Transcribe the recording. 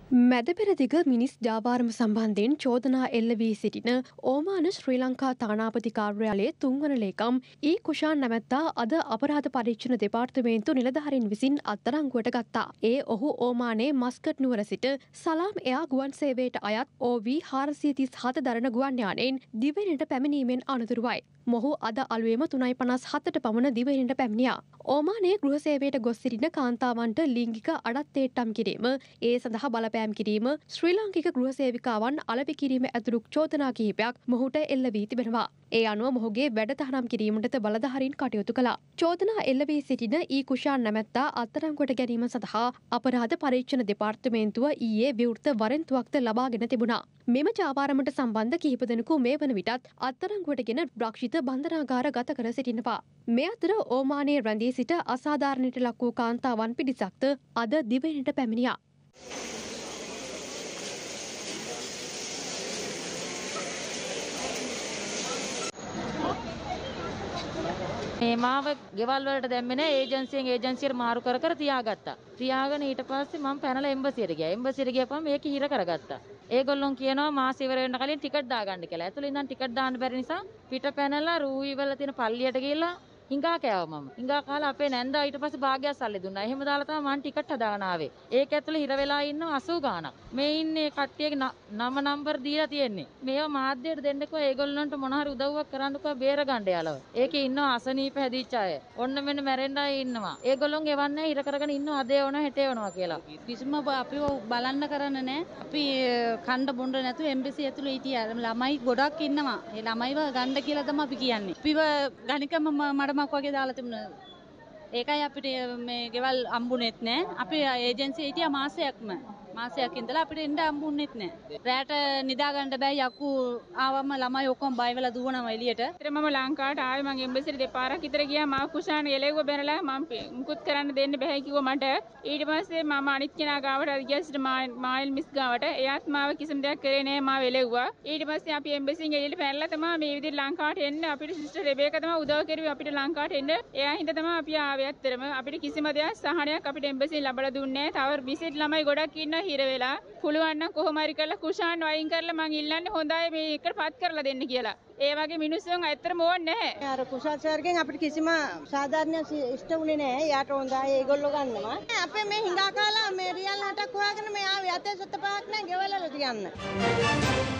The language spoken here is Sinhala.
මැද පෙරදිග මිනිස් ජාවාරම සම්බන්ධයෙන් චෝදනා එල්ල වී සිටින ඕමාන ශ්‍රී ලංකා තානාපති කාර්යාලයේ තුන්වන ලේකම් ඊ කුෂාන් නැමැත්තා අද අපරාධ පරීක්ෂණ දෙපාර්තමේන්තු නිලධාරීන් විසින් අත්අඩංගුවට ගත්තා. ඒ ඔහු ඕමානයේ මස්කට් නුවර සිට සලාම් එයා ගුවන් සේවයට අයත් OV 437 දරන ගුවන් යානයෙන් දිවයිනට පැමිණීමෙන් අනතුරුවයි. මොහු අද අලුයම 3:57ට පමණ දිවයිනට පැමිණියා. ඕමානයේ ගෘහ සේවයට ගොස් සිටින කාන්තාවන්ට ලිංගික අඩත්තේට්ටම් කිරීම, ඒ සඳහා බලපෑම් කිරීම, ශ්‍රී ලාංකික ගෘහ සේවිකාවන් අලෙවි කිරීම ඇතුළු චෝදනා කිහිපයක් මොහුට එල්ල වී තිබෙනවා. ඒ අනුව මොහුගේ වැඩතහනම් කිරීමටද බලධාරීන් කටයුතු කළා. චෝදනා එල්ල වී සිටින ඊ කුෂාන් නැමැත්තා අත්අඩංගුවට ගැනීම සඳහා අපරාධ පරීක්ෂණ දෙපාර්තමේන්තුව ඊයේ විවෘත වරෙන්තුවක්ද ලබාගෙන තිබුණා. මෙම ජාවාරමට සම්බන්ධ කිහිප දෙනෙකු මේ වන විටත් අත්අඩංගුවටගෙන රක්ෂිත බන්ධනාගාර ගත කර සිටිනවා. මේ අතර ඕමානයේ රැඳී සිට අසාධාරණයට ලක් වූ කාන්තාවන් පිරිසක්ද අද දිවයිනට පැමිණියා. මේ මාව ගෙවල් වලට දැම්මේ නැහැ. ඒජන්සියට මාරු කර කර තියාගත්තා. තියාගෙන ඊට පස්සේ මම පැනලා එම්බසියට ගියා. එම්බසියට ගියපම මේක හිර කරගත්තා. ඒගොල්ලෝ කියනවා මාස ඉවර වෙන්න කලින් ටිකට් දාගන්න කියලා. ඇතුළේ ඉඳන් ටිකට් දාන්න බැරි නිසා පිට පැනලා රූවි වල තියෙන පල්ලියට ගිහලා හිඟා කෑවා මම. හිඟා කාලා අපේ නැන්දා ඊට පස්සේ භාග්‍යයක් සල්ලි දුන්නා. එහෙම දාලා තමයි මම ටිකට් හදාගෙන ආවේ. ඒක ඇතුළේ හිර වෙලා ඉන්න 80 ගාණක්. මේ ඉන්නේ කට්ටියගේ නම නම්බර් දීලා තියෙන්නේ. මේවා මාධ්‍යයට දෙන්නකෝ ඒගොල්ලන්ට මොන හරි උදව්වක් කරන්නකෝ බේර ගන්න යාලව. ඒකේ ඉන්නවා අසනීප හැදිච්ච අය. ඔන්න මෙන්න මැරෙන්න අය ඉන්නවා. ඒගොල්ලොන් එවන්නේ හිර කරගෙන ඉන්නවා අද එවනවා හෙට එවනවා කියලා. කිසිම අපිව බලන්න කරන්න නැහැ. අපි කණ්ඩ බොණ්ඩ නැතුව එම්බසි ඇතුළේ හිටියා. ළමයි ගොඩක් ඉන්නවා. ඒ ළමයිව ගන්න කියලා තමයි අපි කියන්නේ. අපිව ගණිකම මඩමක් වගේ දාලා තිබුණා. ඒකයි අපිට මේ ගෙවල් අම්බුනේත් නැහැ. අපි ඒජන්සියේ හිටියා මාසයක් ඉඳලා අපිට එන්න අම්බුනේත් නැහැ. රැට නිදා ගන්න බෑ යකු ආවම ළමයි ඔක්කොම බය වෙලා දුවනවා එළියට. ඊට මම ලංකාවට ආවේ මම එම්බසිට දෙපාරක් විතර ගියා. මාව කුෂාන් එලෙව්ව බැනලා මම මුකුත් කරන්න දෙන්න බෑ කිව්වා මට. ඊට පස්සේ මම අනිත් කෙනා ගාවට ගියා සිට මායිල් මිස් ගාවට. එයාත් මාව කිසිම දෙයක් කරේ නෑ මාව එලෙව්වා. ඊට පස්සේ අපි එම්බසියෙන් එළියට පැනලා තමයි මේ විදිහට ලංකාවට එන්න අපිට සිස්ටර් රෙබේකා තමයි උදව් කරුවේ අපිට ලංකාවට එන්න. එයා හින්දා තමයි අපි ආවේ ඇත්තටම. අපිට කිසිම දෙයක් සහනයක් අපිට එම්බසියෙන් ලබලා දුන්නේ නෑ. තව 20 ළමයි ගොඩක් ඉන්නවා හිර වෙලා. පුළුවන් නම් කොහොම හරි කරලා කුෂාන් වයින් කරලා මං ඉල්ලන්නේ හොඳයි මේ එකට පත් කරලා දෙන්න කියලා. ඒ වගේ මිනිස්සුන් ඇත්තටම ඕනේ නැහැ. අර කුෂාන් සර්ගෙන් අපිට කිසිම සාධාරණයක් ඉෂ්ට වුණේ නැහැ. යාට හොඳයි ඒගොල්ලෝ ගන්නවා. අපේ මේ හිඟා කාලා මේ රියල් 8ක් හොයාගෙන මේ ආවේ අතේ සත පහක් නැහැ ගෙවල් වල තියන්න.